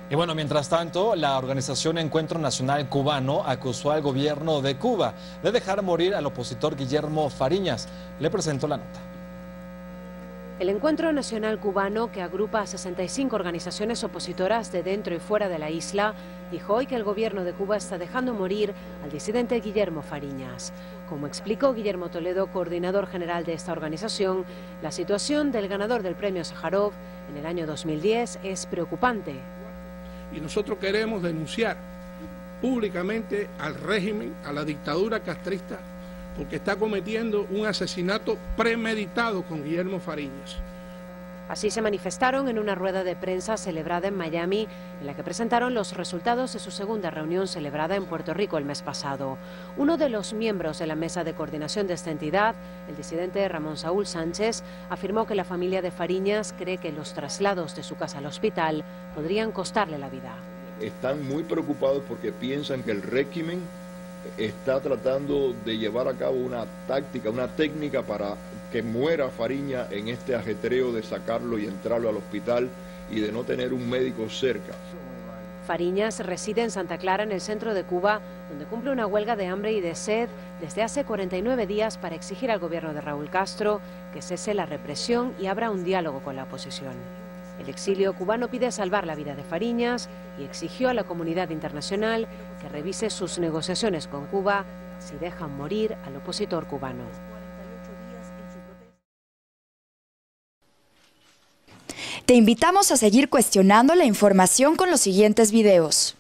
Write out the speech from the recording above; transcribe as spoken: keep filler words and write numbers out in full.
Y bueno, mientras tanto, la organización Encuentro Nacional Cubano acusó al gobierno de Cuba de dejar morir al opositor Guillermo Fariñas. Le presento la nota. El Encuentro Nacional Cubano, que agrupa a sesenta y cinco organizaciones opositoras de dentro y fuera de la isla, dijo hoy que el gobierno de Cuba está dejando morir al disidente Guillermo Fariñas. Como explicó Guillermo Toledo, coordinador general de esta organización, la situación del ganador del premio Sájarov en el año dos mil diez es preocupante. Y nosotros queremos denunciar públicamente al régimen, a la dictadura castrista, porque está cometiendo un asesinato premeditado con Guillermo Fariñas. Así se manifestaron en una rueda de prensa celebrada en Miami, en la que presentaron los resultados de su segunda reunión celebrada en Puerto Rico el mes pasado. Uno de los miembros de la mesa de coordinación de esta entidad, el disidente Ramón Saúl Sánchez, afirmó que la familia de Fariñas cree que los traslados de su casa al hospital podrían costarle la vida. Están muy preocupados porque piensan que el régimen está tratando de llevar a cabo una táctica, una técnica para que muera Fariñas en este ajetreo de sacarlo y entrarlo al hospital y de no tener un médico cerca. Fariñas reside en Santa Clara, en el centro de Cuba, donde cumple una huelga de hambre y de sed desde hace cuarenta y nueve días para exigir al gobierno de Raúl Castro que cese la represión y abra un diálogo con la oposición. El exilio cubano pide salvar la vida de Fariñas y exigió a la comunidad internacional que revise sus negociaciones con Cuba si dejan morir al opositor cubano. Te invitamos a seguir cuestionando la información con los siguientes videos.